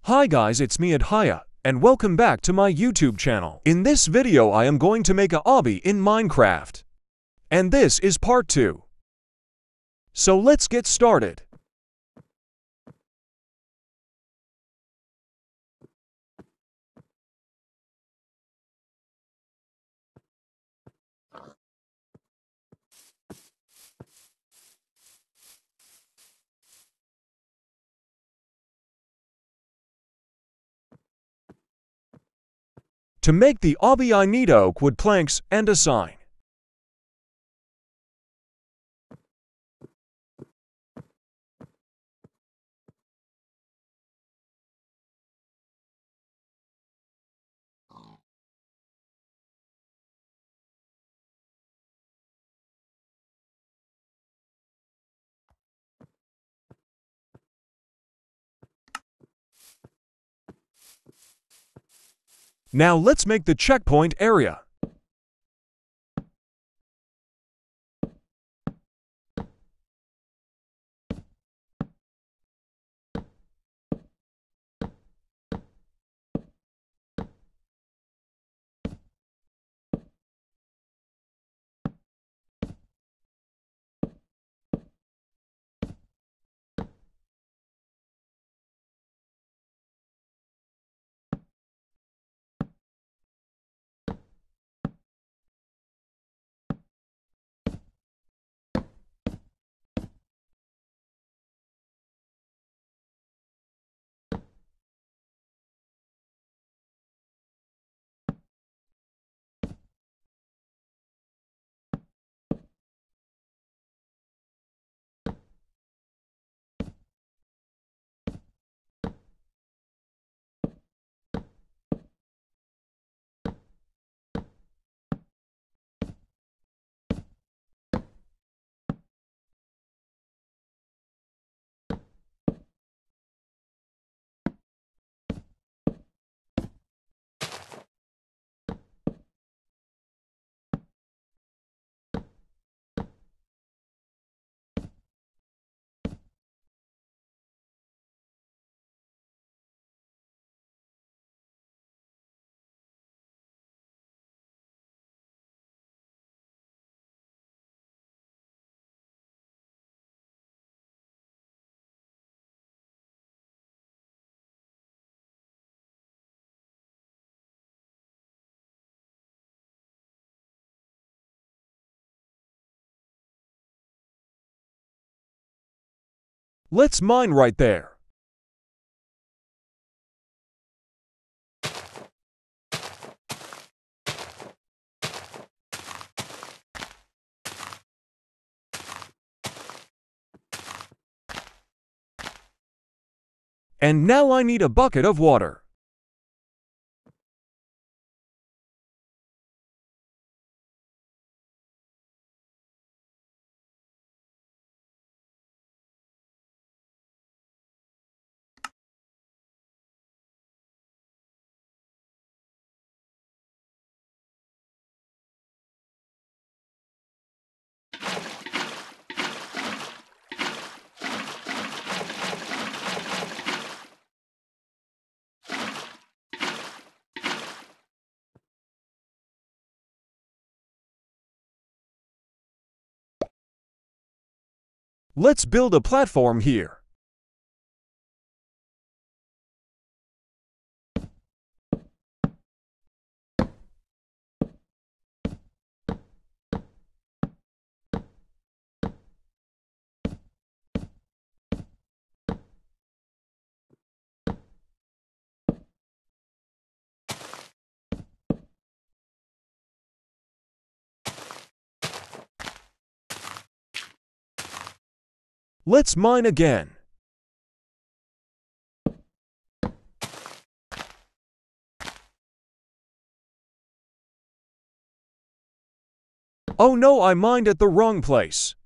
Hi guys, it's me at Haya, and welcome back to my YouTube channel. In this video I am going to make a obby in Minecraft. And this is part 2. So let's get started. To make the obby I need oak wood planks and a sign. Now let's make the checkpoint area. Let's mine right there. And now I need a bucket of water. Let's build a platform here. Let's mine again. Oh no, I mined at the wrong place.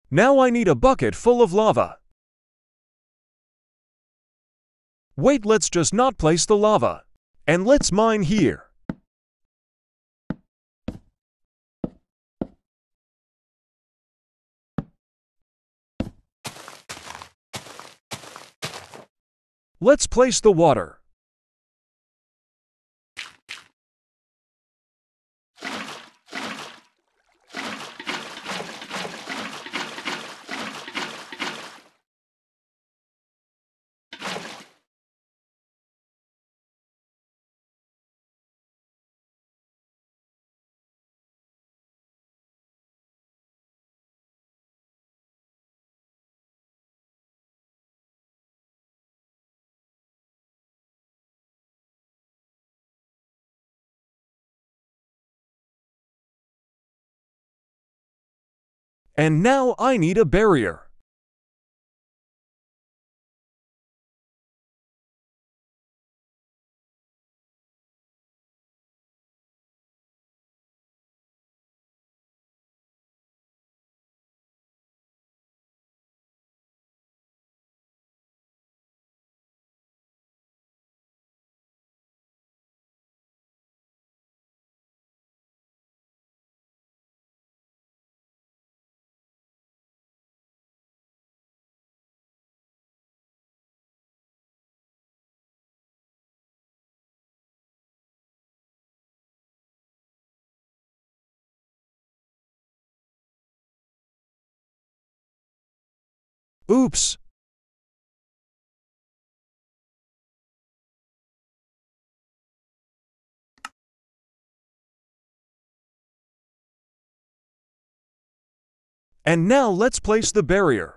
Now I need a bucket full of lava. Wait, let's just not place the lava. And let's mine here. Let's place the water. And now I need a barrier. Oops! And now let's place the barrier.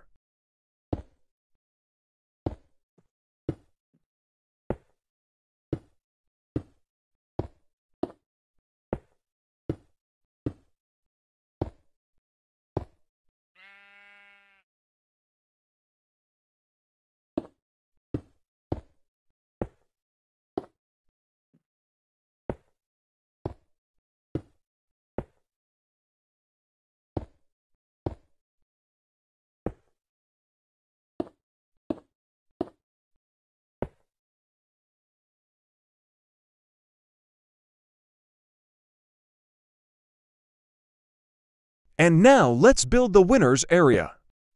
And now let's build the winner's area.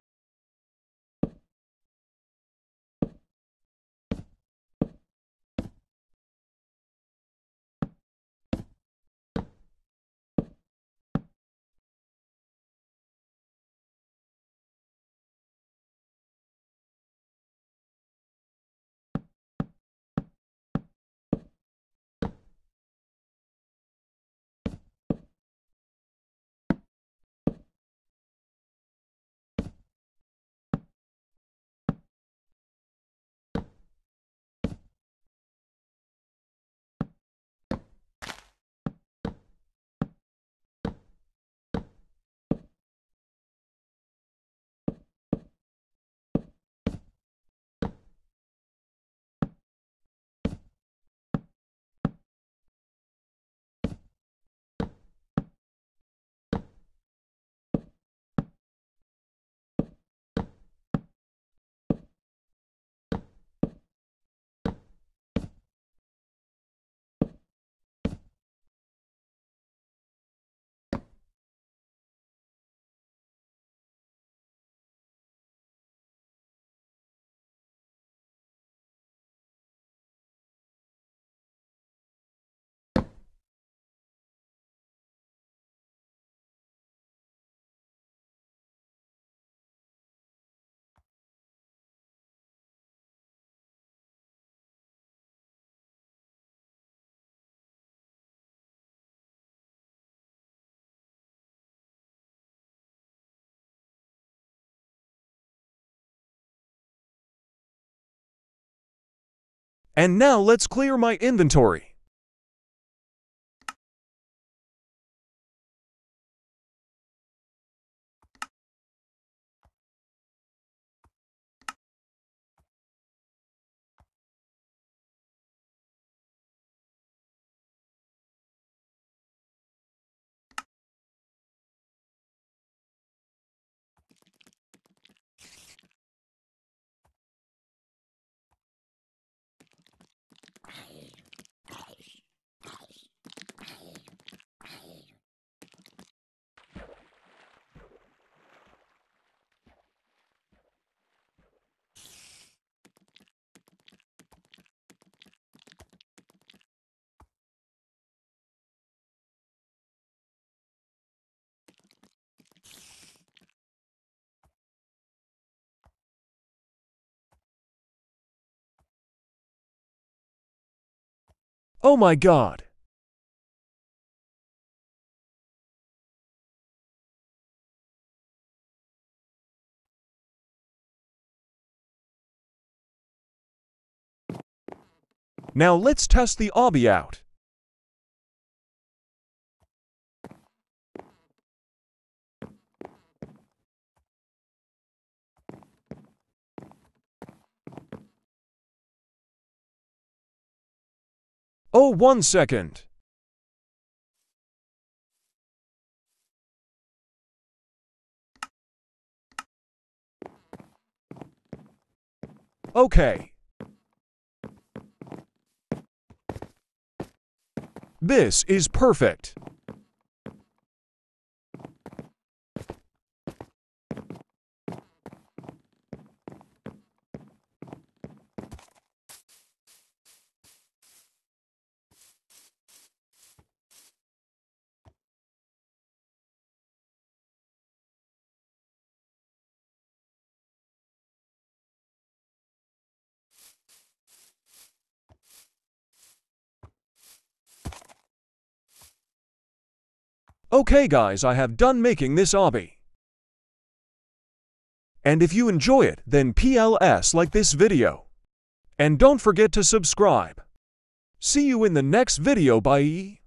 And now let's clear my inventory. Oh my God! Now let's test the obby out. Oh, 1 second. Okay. This is perfect. Okay guys, I have done making this obby. And if you enjoy it, then PLS like this video. And don't forget to subscribe. See you in the next video, bye.